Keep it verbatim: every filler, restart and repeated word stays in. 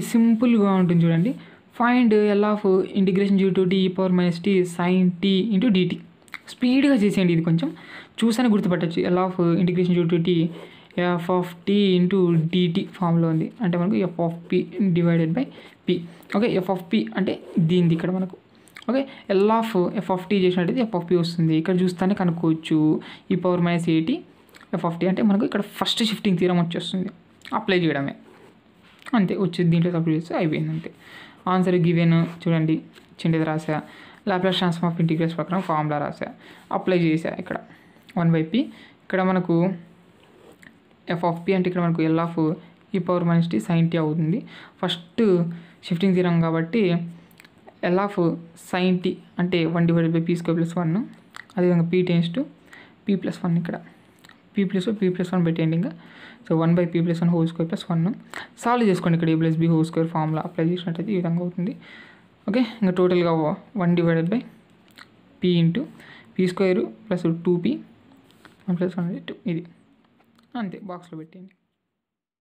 సింపుల్గా ఉంటుంది చూడండి. Find L of integration zero to t e power minus t sine t into dt. స్పీడ్గా చేసేయండి, ఇది కొంచెం చూసానే గుర్తుపట్టచ్చు. L of integration zero to t f of t into dt ఫామ్లో ఉంది, అంటే మనకు f of p divided by p. Okay, f of p అంటే దీనిది ఇక్కడ మనకు. Okay, L of f of t చేసినట్టయితే ఎఫ్ ఆఫ్ పి వస్తుంది. ఇక్కడ చూస్తానే కనుక్కోవచ్చు e power minus eighty f of t అంటే మనకు ఇక్కడ ఫస్ట్ షిఫ్టింగ్ థీరం వచ్చేస్తుంది, అప్లై చేయడమే అంతే. వచ్చేది దీంట్లో అప్లై చేస్తే అయిపోయింది అంతే. ఆన్సర్ గివెన్ చూడండి, చిన్నది రాసా. లాప్లాస్ ట్రాన్స్ఫార్మ్ ఆఫ్ ఇంటిగ్రల్స్ ప్రకారం ఫార్ములా రాసా, అప్లై చేసా. ఇక్కడ వన్ బై పి, ఇక్కడ మనకు ఎఫ్ ఆఫ్ పి అంటే ఇక్కడ మనకు L of e power minus t sine t అవుతుంది. ఫస్ట్ షిఫ్టింగ్ థీరం కాబట్టి ఎల్ ఆఫ్ సైన్ టీ అంటే one divided by p square plus one. అదేవిధంగా p tends to p plus one, ఇక్కడ p plus p plus one పెట్టేయండి ఇంకా. So one by p plus one whole square plus one solve చేసుకోండి. ఇక్కడ a plus b whole square formula apply చేసినట్టయితే ఈ విధంగా అవుతుంది. ఓకే, ఇంకా టోటల్గా one divided by p into p square plus two p one plus one two, ఇది అంతే. బాక్స్లో పెట్టేయండి.